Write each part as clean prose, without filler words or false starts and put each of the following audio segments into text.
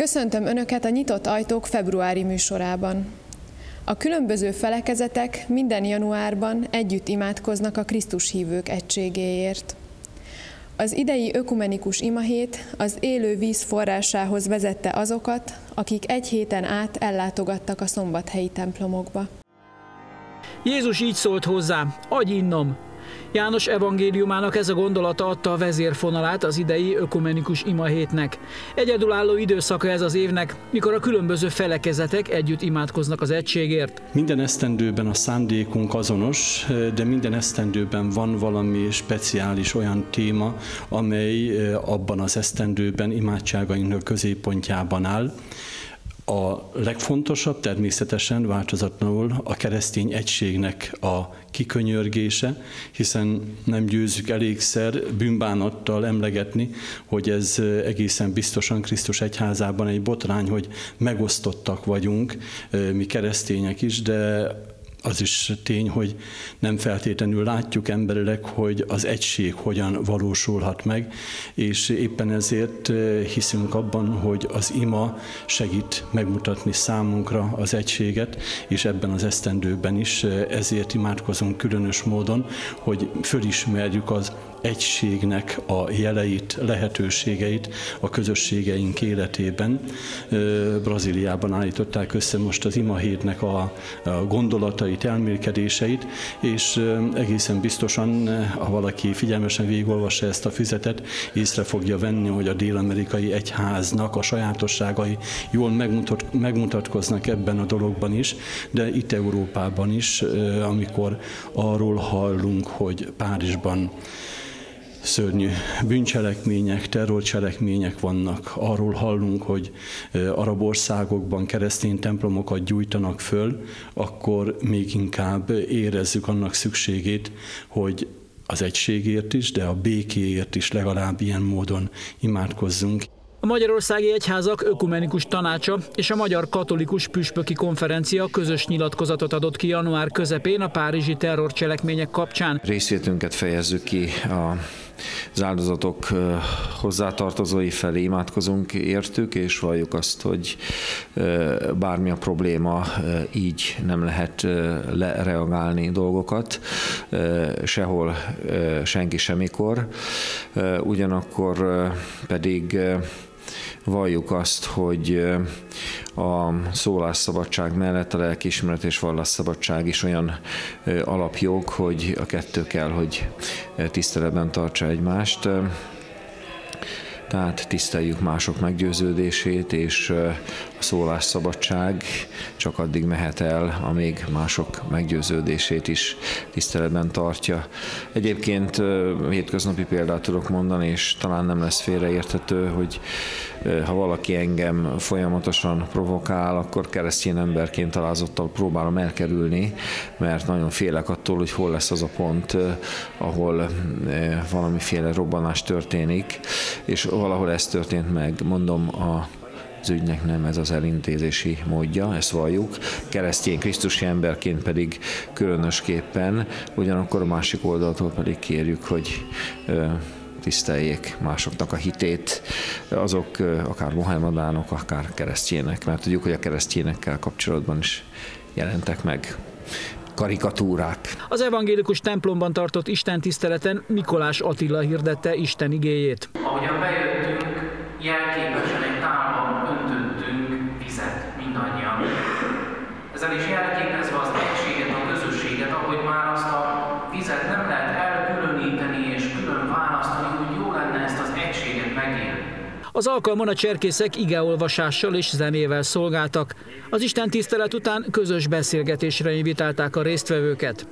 Köszöntöm Önöket a Nyitott Ajtók februári műsorában. A különböző felekezetek minden januárban együtt imádkoznak a Krisztus hívők egységéért. Az idei ökumenikus imahét az élő víz forrásához vezette azokat, akik egy héten át ellátogattak a szombathelyi templomokba. Jézus így szólt hozzá: adj innom! János evangéliumának ez a gondolata adta a vezérfonalát az idei ökumenikus imahétnek. Egyedülálló időszaka ez az évnek, mikor a különböző felekezetek együtt imádkoznak az egységért. Minden esztendőben a szándékunk azonos, de minden esztendőben van valami speciális olyan téma, amely abban az esztendőben imádságainknak középpontjában áll. A legfontosabb természetesen változatlanul a keresztény egységnek a kikönyörgése, hiszen nem győzzük elégszer bűnbánattal emlegetni, hogy ez egészen biztosan Krisztus egyházában egy botrány, hogy megosztottak vagyunk, mi keresztények is, de az is tény, hogy nem feltétlenül látjuk emberileg, hogy az egység hogyan valósulhat meg, és éppen ezért hiszünk abban, hogy az ima segít megmutatni számunkra az egységet, és ebben az esztendőben is ezért imádkozunk különös módon, hogy fölismerjük az egységnek a jeleit, lehetőségeit a közösségeink életében. Brazíliában állították össze most az imahétnek a gondolatait, elmélkedéseit, és egészen biztosan, ha valaki figyelmesen végigolvassa ezt a füzetet, észre fogja venni, hogy a dél-amerikai egyháznak a sajátosságai jól megmutatkoznak ebben a dologban is, de itt Európában is, amikor arról hallunk, hogy Párizsban szörnyű bűncselekmények, terrorcselekmények vannak. Arról hallunk, hogy arab országokban keresztény templomokat gyújtanak föl, akkor még inkább érezzük annak szükségét, hogy az egységért is, de a békéért is legalább ilyen módon imádkozzunk. A Magyarországi Egyházak Ökumenikus Tanácsa és a Magyar Katolikus Püspöki Konferencia közös nyilatkozatot adott ki január közepén a párizsi terrorcselekmények kapcsán. Részvétünket fejezzük ki az áldozatok hozzátartozói felé, imádkozunk értük, és valljuk azt, hogy bármi a probléma, így nem lehet lereagálni dolgokat, sehol, senki semmikor. Ugyanakkor pedig valljuk azt, hogy a szólásszabadság mellett a lelkiismeret és vallásszabadság is olyan alapjog, hogy a kettő kell, hogy tiszteletben tartsa egymást. Tehát tiszteljük mások meggyőződését, és a szólásszabadság csak addig mehet el, amíg mások meggyőződését is tiszteletben tartja. Egyébként hétköznapi példát tudok mondani, és talán nem lesz félreérthető, hogy ha valaki engem folyamatosan provokál, akkor keresztény emberként alázattal próbálom elkerülni, mert nagyon félek attól, hogy hol lesz az a pont, ahol valamiféle robbanás történik, és valahol ez történt meg. Mondom, az ügynek nem ez az elintézési módja, ezt valljuk. Keresztény krisztusi emberként pedig különösképpen, ugyanakkor a másik oldaltól pedig kérjük, hogy tiszteljék másoknak a hitét, azok akár mohamedánok, akár keresztjének, mert tudjuk, hogy a keresztjénekkel kapcsolatban is jelentek meg karikatúrák. Az evangélikus templomban tartott istentiszteleten Mikolás Attila hirdette Isten igéjét. Ahogyan bejöttünk, jelképesen egy tálban öntöttünk vizet mindannyian. Ezzel is jelképezve az egységet, a közösséget, ahogy már azt a vizet nem lehet elkülöníteni és külön választani, úgy jó lenne ezt az egységet megélni. Az alkalmon a cserkészek igeolvasással és zenével szolgáltak. Az istentisztelet után közös beszélgetésre invitálták a résztvevőket.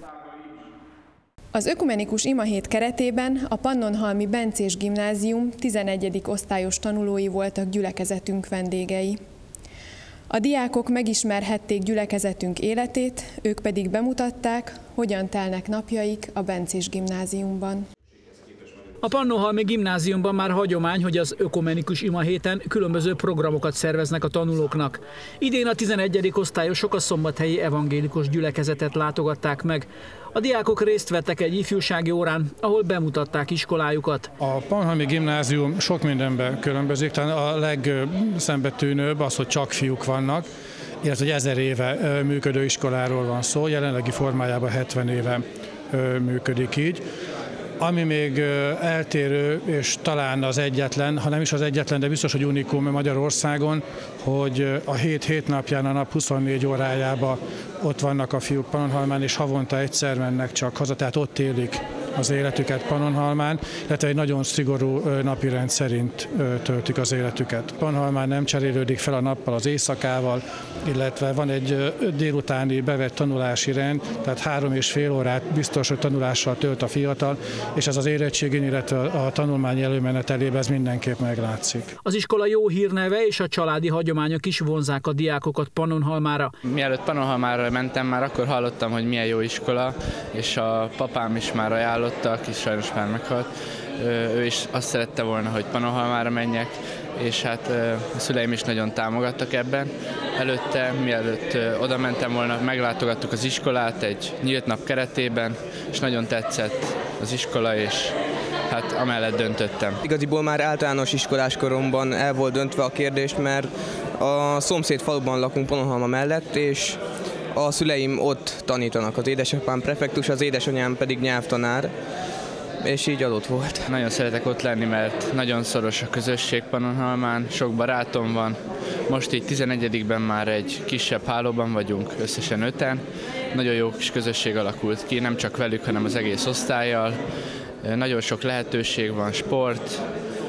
Az ökumenikus imahét keretében a Pannonhalmi Bencés Gimnázium 11. osztályos tanulói voltak gyülekezetünk vendégei. A diákok megismerhették gyülekezetünk életét, ők pedig bemutatták, hogyan telnek napjaik a Bencés Gimnáziumban. A Pannonhalmi Gimnáziumban már hagyomány, hogy az ökumenikus imahéten különböző programokat szerveznek a tanulóknak. Idén a 11. osztályosok a szombathelyi evangélikus gyülekezetet látogatták meg. A diákok részt vettek egy ifjúsági órán, ahol bemutatták iskolájukat. A Pannonhalmi Gimnázium sok mindenben különbözik, talán a legszembetűnőbb az, hogy csak fiúk vannak, illetve hogy 1000 éve működő iskoláról van szó, jelenlegi formájában 70 éve működik így. Ami még eltérő, és talán az egyetlen, ha nem is az egyetlen, de biztos, hogy unikum Magyarországon, hogy a 7 napján a nap 24 órájában ott vannak a fiúk Pannonhalmán, és havonta egyszer mennek csak haza, tehát ott élik az életüket Pannonhalmán, illetve egy nagyon szigorú napirend szerint töltik az életüket. Pannonhalmán nem cserélődik fel a nappal az éjszakával, illetve van egy délutáni bevett tanulási rend, tehát 3,5 órát biztos, hogy tanulással tölt a fiatal, és ez az érettségén, illetve a tanulmány előmenetelében ez mindenképp meglátszik. Az iskola jó hírneve és a családi hagyományok is vonzák a diákokat Pannonhalmára. Mielőtt Pannonhalmára mentem, már akkor hallottam, hogy milyen jó iskola, és a papám is már ajánlotta, aki sajnos már meghalt. Ő is azt szerette volna, hogy Pannonhalmára menjek, és hát a szüleim is nagyon támogattak ebben. Előtte, mielőtt oda mentem volna, meglátogattuk az iskolát egy nyílt nap keretében, és nagyon tetszett az iskola, és hát amellett döntöttem. Igaziból már általános iskolás koromban el volt döntve a kérdést, mert a szomszéd faluban lakunk Pannonhalma mellett, és a szüleim ott tanítanak. Az édesapám prefektus, az édesanyám pedig nyelvtanár, és így adott volt. Nagyon szeretek ott lenni, mert nagyon szoros a közösség Pannonhalmán, sok barátom van. Most így 11-ben már egy kisebb hálóban vagyunk, összesen 5-en. Nagyon jó kis közösség alakult ki, nem csak velük, hanem az egész osztállyal. Nagyon sok lehetőség van, sport,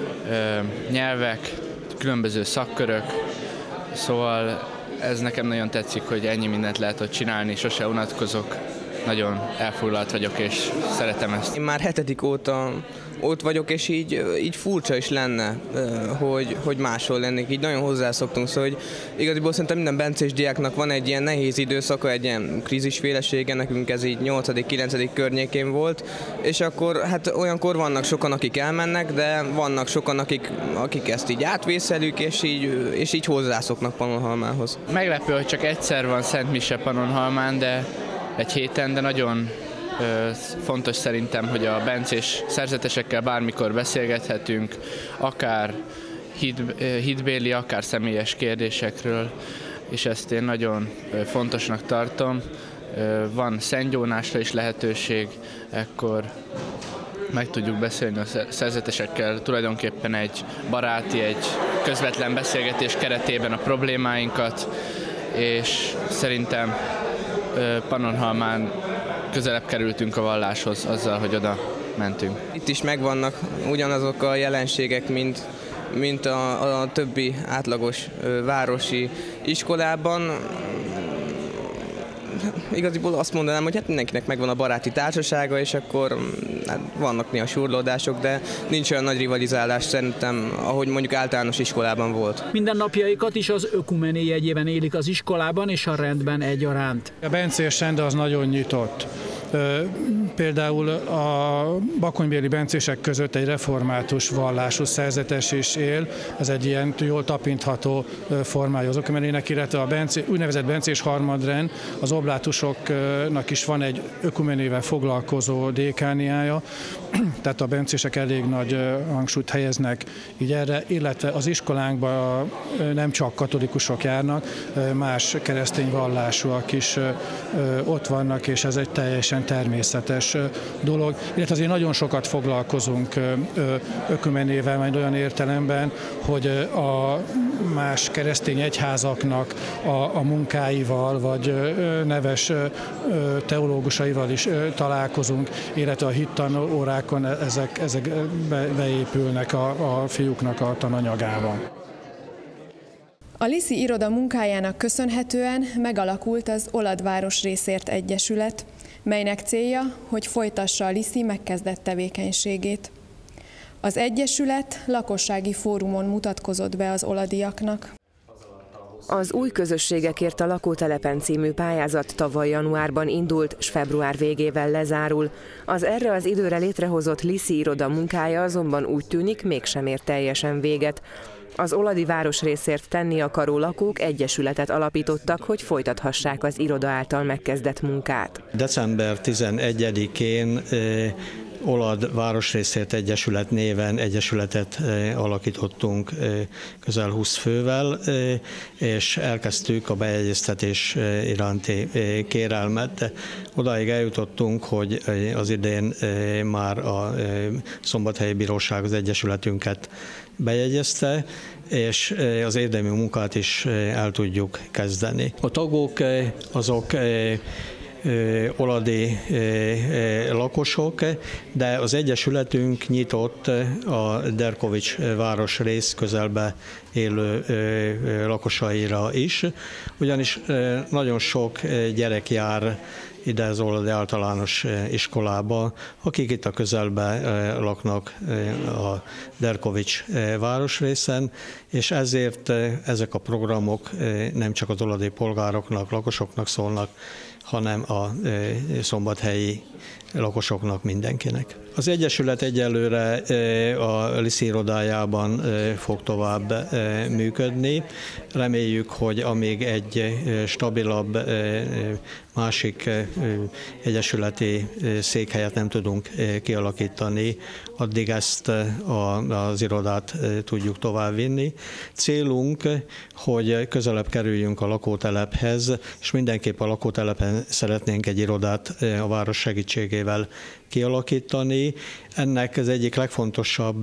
nyelvek, különböző szakkörök, szóval ez nekem nagyon tetszik, hogy ennyi mindent lehet ott csinálni, sose unatkozok. Nagyon elfoglalt vagyok, és szeretem ezt. Én már 7. óta ott vagyok, és így furcsa is lenne, hogy máshol lennék. Így nagyon hozzászoktunk, szóval hogy igaziból szerintem minden bencés diáknak van egy ilyen nehéz időszaka, egy ilyen krízisfélesége, nekünk ez így 8.-9. környékén volt, és akkor hát olyankor vannak sokan, akik elmennek, de vannak sokan, akik ezt így átvészelük, és így hozzászoknak Pannonhalmához. Meglepő, hogy csak egyszer van Szent Mise Pannonhalmán, de egy héten, de nagyon fontos szerintem, hogy a bencés szerzetesekkel bármikor beszélgethetünk, akár hitbéli, akár személyes kérdésekről, és ezt én nagyon fontosnak tartom. Van szentgyónásra is lehetőség, ekkor meg tudjuk beszélni a szerzetesekkel tulajdonképpen egy baráti, egy közvetlen beszélgetés keretében a problémáinkat, és szerintem Pannonhalmán közelebb kerültünk a valláshoz azzal, hogy oda mentünk. Itt is megvannak ugyanazok a jelenségek, mint a többi átlagos városi iskolában. Igaziból azt mondanám, hogy hát mindenkinek megvan a baráti társasága, és akkor hát vannak néha surlódások, de nincs olyan nagy rivalizálás szerintem, ahogy mondjuk általános iskolában volt. Minden napjaikat is az ökumené jegyében élik az iskolában és a rendben egyaránt. A bencés rend az nagyon nyitott. Például a bakonybéli bencések között egy református vallású szerzetes is él, ez egy ilyen jól tapintható formája az ökumenének, illetve a úgynevezett bencés harmadrend, az oblátusoknak is van egy ökumenével foglalkozó dékániája, tehát a bencések elég nagy hangsúlyt helyeznek így erre, illetve az iskolánkban nem csak katolikusok járnak, más keresztény vallásúak is ott vannak, és ez egy teljesen természetes dolog, illetve azért nagyon sokat foglalkozunk ökumenével, majd olyan értelemben, hogy a más keresztény egyházaknak a munkáival, vagy neves teológusaival is találkozunk, illetve a hittanórákon ezek beépülnek a fiúknak a tananyagában. A Liszi iroda munkájának köszönhetően megalakult az Oladváros Részért Egyesület, melynek célja, hogy folytassa a Liszi megkezdett tevékenységét. Az Egyesület lakossági fórumon mutatkozott be az oladiaknak. Az Új közösségekért a lakótelepen című pályázat tavaly januárban indult, s február végével lezárul. Az erre az időre létrehozott Liszi iroda munkája azonban úgy tűnik, mégsem ér teljesen véget. Az oladi városrészért tenni akaró lakók egyesületet alapítottak, hogy folytathassák az iroda által megkezdett munkát. December 11-én Olad Városrészért Egyesület néven egyesületet alakítottunk közel 20 fővel, és elkezdtük a bejegyeztetés iránti kérelmet. Odáig eljutottunk, hogy az idén már a Szombathelyi Bíróság az egyesületünket bejegyezte, és az érdemi munkát is el tudjuk kezdeni. A tagok azok oladi lakosok, de az egyesületünk nyitott a Derkovics városrész közelbe élő lakosaira is, ugyanis nagyon sok gyerek jár ide az oladi általános iskolába, akik itt a közelben laknak a Derkovics városrészen, és ezért ezek a programok nem csak az oladi polgároknak, lakosoknak szólnak, hanem a szombathelyi lakosoknak, mindenkinek. Az Egyesület egyelőre a Liszi irodájában fog tovább működni. Reméljük, hogy amíg egy stabilabb másik egyesületi székhelyet nem tudunk kialakítani, addig ezt az irodát tudjuk továbbvinni. Célunk, hogy közelebb kerüljünk a lakótelephez, és mindenképp a lakótelepen szeretnénk egy irodát a város segítségével kialakítani. Ennek az egyik legfontosabb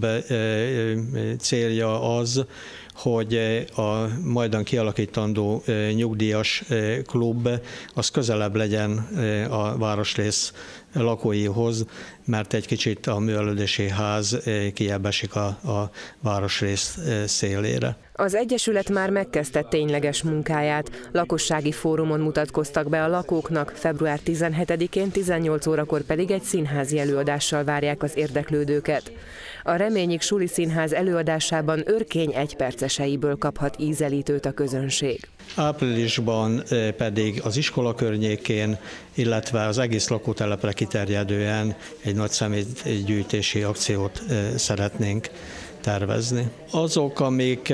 célja az, hogy a majdan kialakítandó nyugdíjas klub az közelebb legyen a városrész lakóihoz, mert egy kicsit a művelődési ház kijebb esik a városrész szélére. Az Egyesület már megkezdte tényleges munkáját. Lakossági fórumon mutatkoztak be a lakóknak, február 17-én 18 órakor pedig egy színházi előadással várják az érdeklődőket. A Reményik Suli Színház előadásában Örkény egyperceseiből kaphat ízelítőt a közönség. Áprilisban pedig az iskola környékén, illetve az egész lakótelepre kiterjedően egy nagy személygyűjtési akciót szeretnénk tervezni. Azok, amik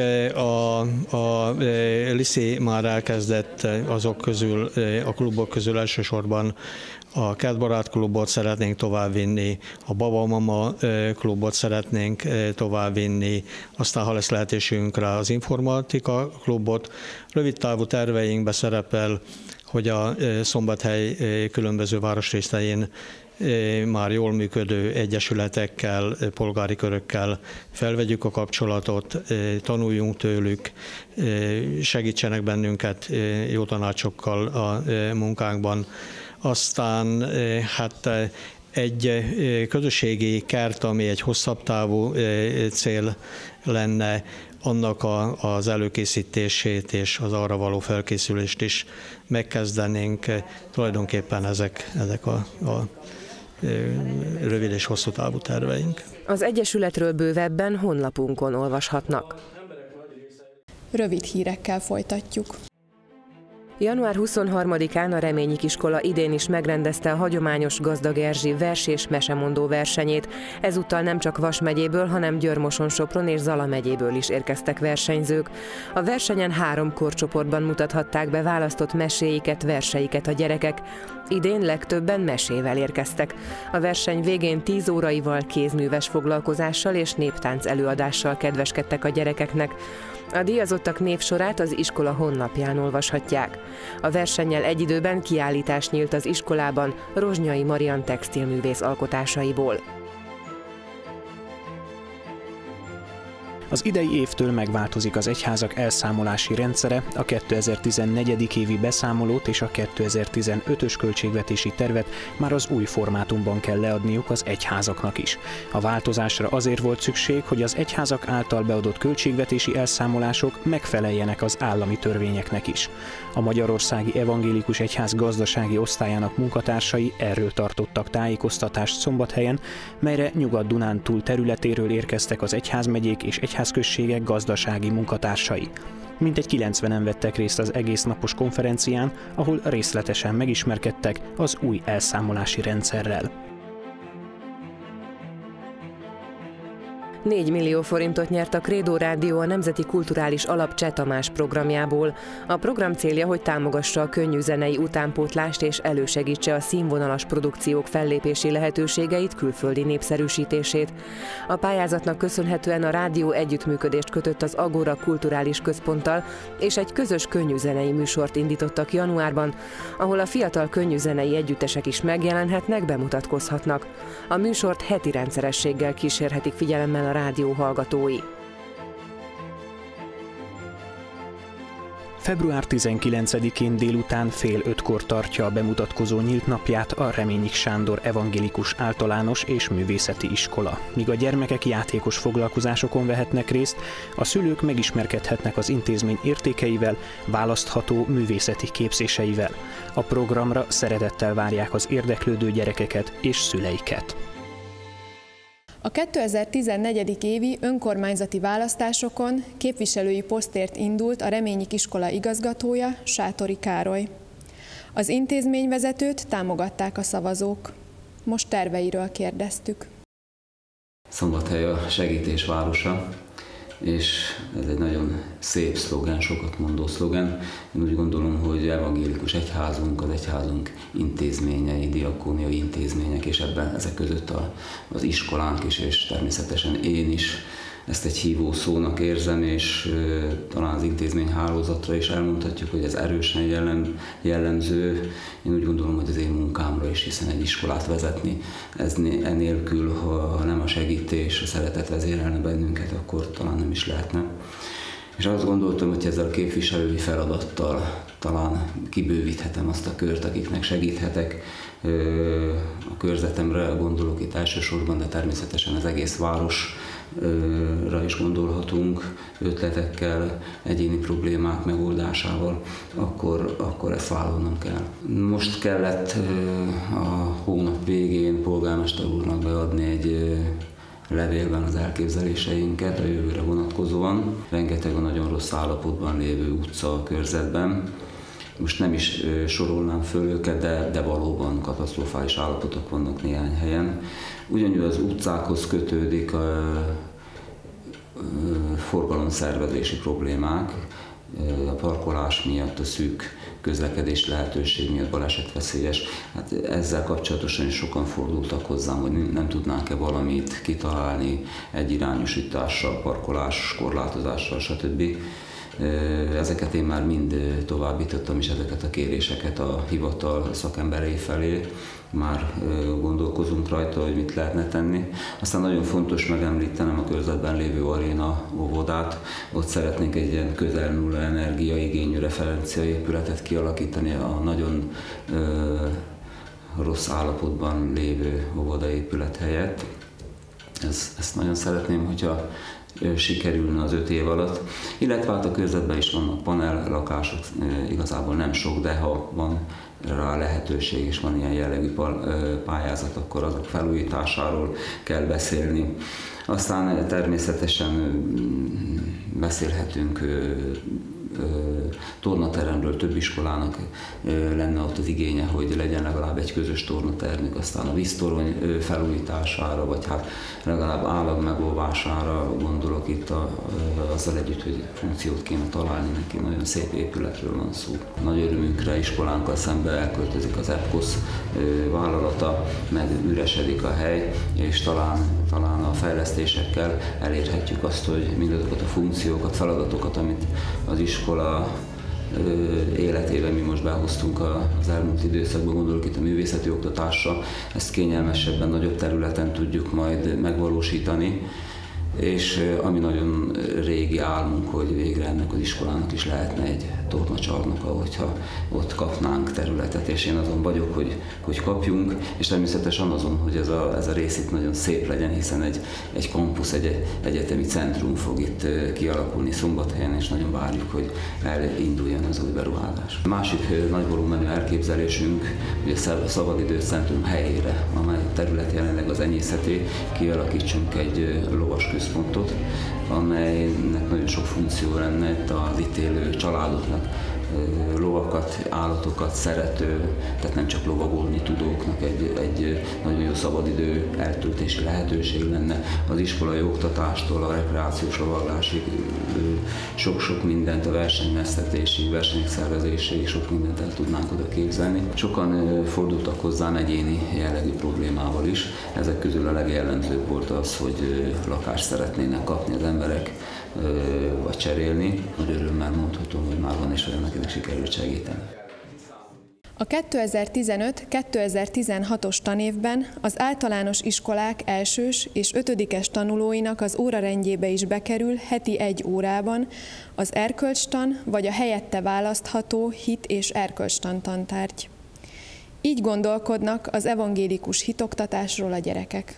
a Liszi már elkezdett, azok közül, a klubok közül elsősorban a Kertbarát klubot szeretnénk továbbvinni, a Baba Mama klubot szeretnénk továbbvinni, aztán ha lesz lehetőségünkre az informatika klubot. Rövid távú terveinkbe szerepel, hogy a Szombathely különböző városrésztein már jól működő egyesületekkel, polgári körökkel felvegyük a kapcsolatot, tanuljunk tőlük, segítsenek bennünket jó tanácsokkal a munkánkban. Aztán hát egy közösségi kert, ami egy hosszabb távú cél lenne, annak az előkészítését és az arra való felkészülést is megkezdenénk. Tulajdonképpen ezek a rövid és hosszú távú terveink. Az Egyesületről bővebben honlapunkon olvashatnak. Rövid hírekkel folytatjuk. Január 23-án a Reményik iskola idén is megrendezte a hagyományos Gazdag Erzsi vers- és mesemondó versenyét. Ezúttal nem csak Vas megyéből, hanem Győr-Moson-Sopron és Zala megyéből is érkeztek versenyzők. A versenyen 3 korcsoportban mutathatták be választott meséiket, verseiket a gyerekek. Idén legtöbben mesével érkeztek. A verseny végén 10 óraival, kézműves foglalkozással és néptánc előadással kedveskedtek a gyerekeknek. A díjazottak névsorát az iskola honlapján olvashatják. A versennyel egy időben kiállítás nyílt az iskolában Rozsnyai Marian textilművész alkotásaiból. Az idei évtől megváltozik az egyházak elszámolási rendszere, a 2014. évi beszámolót és a 2015-ös költségvetési tervet már az új formátumban kell leadniuk az egyházaknak is. A változásra azért volt szükség, hogy az egyházak által beadott költségvetési elszámolások megfeleljenek az állami törvényeknek is. A Magyarországi Evangélikus Egyház gazdasági osztályának munkatársai erről tartottak tájékoztatást Szombathelyen, melyre Nyugat-Dunántúl területéről érkeztek az egyházmegyék és egyházközségek gazdasági munkatársai. Mintegy 90-en vettek részt az egész napos konferencián, ahol részletesen megismerkedtek az új elszámolási rendszerrel. 4 millió forintot nyert a Credo Rádió a Nemzeti Kulturális Alap Cseh Tamás programjából. A program célja, hogy támogassa a könnyű zenei utánpótlást és elősegítse a színvonalas produkciók fellépési lehetőségeit, külföldi népszerűsítését. A pályázatnak köszönhetően a rádió együttműködést kötött az Agora Kulturális Központtal, és egy közös könnyűzenei műsort indítottak januárban, ahol a fiatal könnyűzenei együttesek is megjelenhetnek, bemutatkozhatnak. A műsort heti rendszerességgel kísérhetik figyelemmel a rádió hallgatói. Február 19-én délután fél 5-kor tartja a bemutatkozó nyílt napját a Reményik Sándor Evangélikus Általános és Művészeti Iskola. Míg a gyermekek játékos foglalkozásokon vehetnek részt, a szülők megismerkedhetnek az intézmény értékeivel, választható művészeti képzéseivel. A programra szeretettel várják az érdeklődő gyerekeket és szüleiket. A 2014. évi önkormányzati választásokon képviselői posztért indult a Reményik iskola igazgatója, Sátori Károly. Az intézményvezetőt támogatták a szavazók. Most terveiről kérdeztük. Szombathely a segítés városa, és ez egy nagyon szép szlogen, sokat mondó szlogen. Én úgy gondolom, hogy evangélikus egyházunk, az egyházunk intézményei, diakóniai intézmények, és ebben ezek között az iskolánk is, és természetesen én is ezt egy hívó szónak érzem, és talán az intézményhálózatra is elmondhatjuk, hogy ez erősen jellemző. Én úgy gondolom, hogy az én munkámra is, hiszen egy iskolát vezetni, ez enélkül, ha nem a segítés, a szeretet vezérelne bennünket, akkor talán nem is lehetne. És azt gondoltam, hogy ezzel a képviselői feladattal talán kibővíthetem azt a kört, akiknek segíthetek. A körzetemre gondolok itt elsősorban, de természetesen az egész városra is gondolhatunk, ötletekkel, egyéni problémák megoldásával, akkor ezt vállalnom kell. Most kellett a hónap végén polgármester úrnak beadni egy levélben az elképzeléseinket a jövőre vonatkozóan. Rengeteg a nagyon rossz állapotban lévő utca a körzetben. Most nem is sorolnám föl őket, de valóban katasztrofális állapotok vannak néhány helyen. Ugyanúgy az utcákhoz kötődik a forgalomszervezési problémák, a parkolás miatt, a szűk közlekedés lehetőség miatt balesetveszélyes. Hát ezzel kapcsolatosan is sokan fordultak hozzám, hogy nem tudnánk-e valamit kitalálni egyirányosítással, parkolás korlátozással, stb. Ezeket én már mind továbbítottam, és ezeket a kéréseket a hivatal szakemberei felé. Már gondolkozunk rajta, hogy mit lehetne tenni. Aztán nagyon fontos megemlítenem a körzetben lévő aréna óvodát. Ott szeretnénk egy ilyen közel nulla energiaigényű referenciaépületet kialakítani a nagyon rossz állapotban lévő óvodaépület helyett. Ezt nagyon szeretném, hogyha sikerülne az 5 év alatt. Illetve hát a körzetben is vannak panel lakások, igazából nem sok, de ha van rá lehetőség és van ilyen jellegű pályázat, akkor azok felújításáról kell beszélni. Aztán természetesen beszélhetünk tornateremről, több iskolának lenne ott az igénye, hogy legyen legalább egy közös tornatermük, aztán a víztorony felújítására, vagy hát legalább állag megóvására gondolok itt azzal együtt, hogy funkciót kéne találni neki, nagyon szép épületről van szó. Nagy örömünkre iskolánkkal szembe elköltözik az EPKOSZ vállalata, meg üresedik a hely, és talán a fejlesztésekkel elérhetjük azt, hogy mindazokat a funkciókat, feladatokat, amit az iskola életében mi most behoztunk az elmúlt időszakban, gondolok itt a művészeti oktatásra, ezt kényelmesebben, nagyobb területen tudjuk majd megvalósítani, és ami nagyon régi álmunk, hogy végre ennek az iskolának is lehetne egy tornacsarnoka, hogyha ott kapnánk területet, és én azon vagyok, hogy kapjunk, és természetesen azon, hogy ez a rész itt nagyon szép legyen, hiszen egy kampusz, egy egyetemi centrum fog itt kialakulni Szombathelyen, és nagyon várjuk, hogy elinduljon az új beruházás. A másik nagy volumenű elképzelésünk, hogy a szabadidős centrum helyére, amely terület jelenleg az enyészeté, kialakítsunk egy lovas központot, amelynek nagyon sok funkció lenne az itt élő családoknak, lovakat, állatokat szerető, tehát nem csak lovagolni tudóknak egy nagyon jó szabadidő eltöltési lehetőség lenne. Az iskolai oktatástól a rekreációs lovaglásig sok-sok mindent, a versenymeztetési, versenyek szervezéséig sok mindent el tudnánk oda képzelni. Sokan fordultak hozzám egyéni jellegű problémával is. Ezek közül a legjellemzőbb volt az, hogy lakást szeretnének kapni az emberek, vagy cserélni. Nagy örömmel mondhatom, hogy már van és ennek sikerült segíteni. A 2015-2016-os tanévben az általános iskolák elsős és ötödikes tanulóinak az órarendjébe is bekerül heti 1 órában az erkölcstan vagy a helyette választható hit- és erkölcstan tantárgy. Így gondolkodnak az evangélikus hitoktatásról a gyerekek.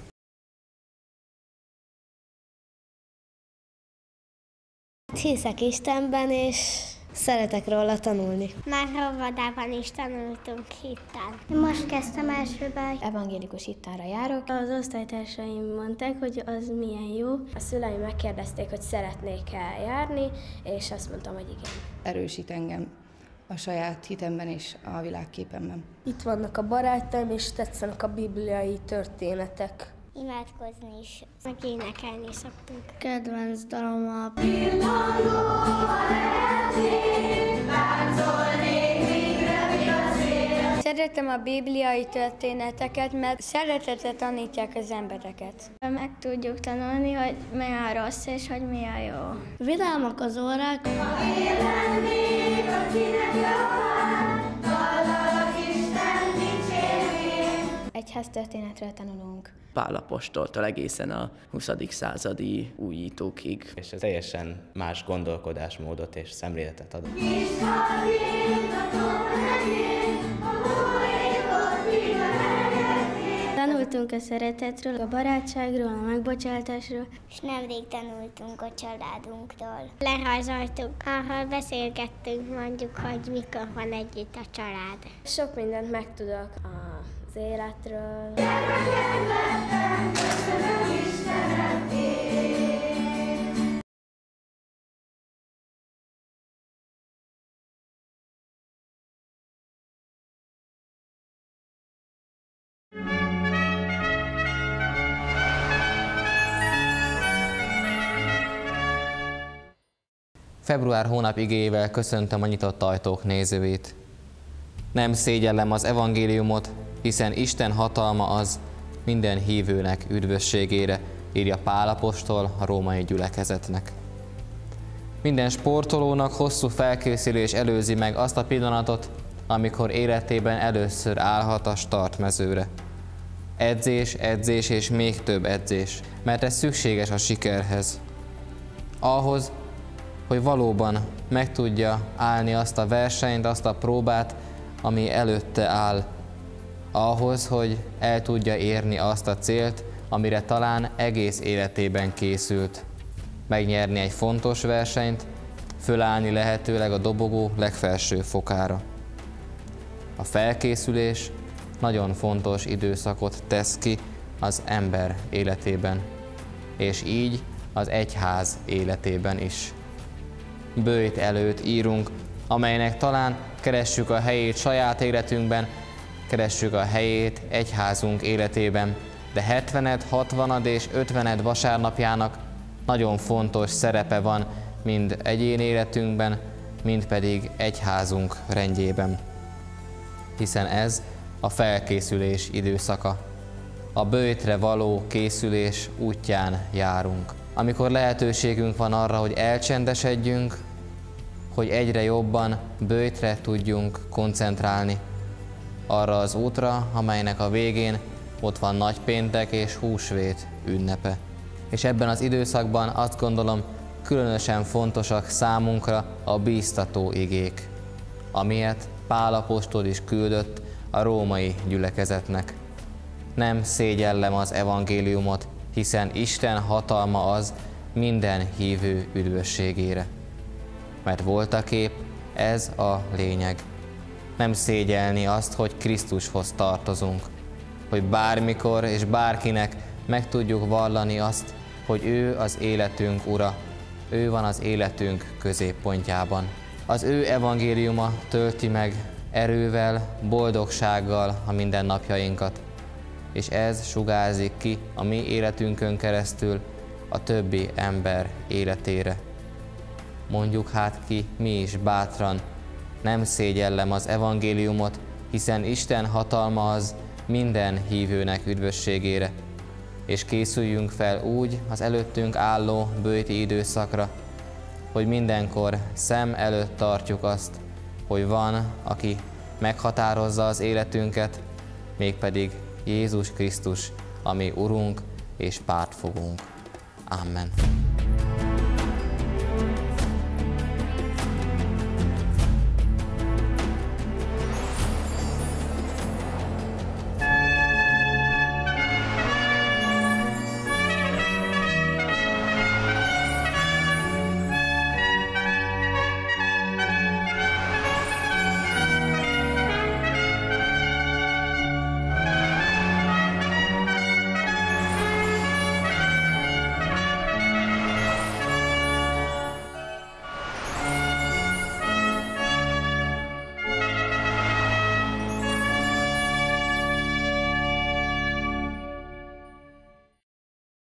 Hiszek Istenben, és szeretek róla tanulni. Már óvodában is tanultunk hittan. Most kezdtem elsőbe. Evangélikus hittánra járok. Az osztálytársaim mondták, hogy az milyen jó. A szüleim megkérdezték, hogy szeretnék-e járni, és azt mondtam, hogy igen. Erősít engem a saját hitemben és a világképemben. Itt vannak a barátaim, és tetszenek a bibliai történetek. Imádkozni is, meg énekelni szoktunk. Kedvenc dalom a Szeretem a bibliai történeteket, mert szeretetre tanítják az embereket. Meg tudjuk tanulni, hogy mi a rossz és hogy mi a jó. Vidámak az órák. Egyháztörténetről tanulunk. Pál apostoltól egészen a 20. századi újítókig. És ez teljesen más gondolkodásmódot és szemléletet ad. Tanultunk a szeretetről, a barátságról, a megbocsátásról. És nemrég tanultunk a családunktól. Lerajzoltuk, ahol beszélgettünk mondjuk, hogy mikor van együtt a család. Sok mindent megtudok az életről. Február hónap igéjével köszöntöm a Nyitott Ajtók nézőit. Nem szégyellem az evangéliumot, hiszen Isten hatalma az minden hívőnek üdvösségére, írja Pál apostol a római gyülekezetnek. Minden sportolónak hosszú felkészülés előzi meg azt a pillanatot, amikor életében először állhat a startmezőre. Edzés, edzés és még több edzés, mert ez szükséges a sikerhez. Ahhoz, hogy valóban meg tudja állni azt a versenyt, azt a próbát, ami előtte áll. Ahhoz, hogy el tudja érni azt a célt, amire talán egész életében készült. Megnyerni egy fontos versenyt, fölállni lehetőleg a dobogó legfelső fokára. A felkészülés nagyon fontos időszakot tesz ki az ember életében, és így az egyház életében is. Böjt előtt írunk, amelynek talán keressük a helyét saját életünkben, keressük a helyét egyházunk életében, de 70., 60. és 50. vasárnapjának nagyon fontos szerepe van mind egyén életünkben, mind pedig egyházunk rendjében. Hiszen ez a felkészülés időszaka. A böjtre való készülés útján járunk. Amikor lehetőségünk van arra, hogy elcsendesedjünk, hogy egyre jobban böjtre tudjunk koncentrálni. Arra az útra, amelynek a végén ott van nagypéntek és húsvét ünnepe. És ebben az időszakban azt gondolom, különösen fontosak számunkra a bíztató igék, amilyet Pál apostol is küldött a római gyülekezetnek. Nem szégyellem az evangéliumot, hiszen Isten hatalma az minden hívő üdvösségére. Mert voltaképp ez a lényeg. Nem szégyelni azt, hogy Krisztushoz tartozunk, hogy bármikor és bárkinek meg tudjuk vallani azt, hogy ő az életünk ura, ő van az életünk középpontjában. Az ő evangéliuma tölti meg erővel, boldogsággal a mindennapjainkat, és ez sugárzik ki a mi életünkön keresztül a többi ember életére. Mondjuk hát ki mi is bátran, nem szégyellem az evangéliumot, hiszen Isten hatalma az minden hívőnek üdvösségére, és készüljünk fel úgy az előttünk álló bőti időszakra, hogy mindenkor szem előtt tartjuk azt, hogy van, aki meghatározza az életünket, mégpedig Jézus Krisztus, ami Urunk és pártfogunk. Amen.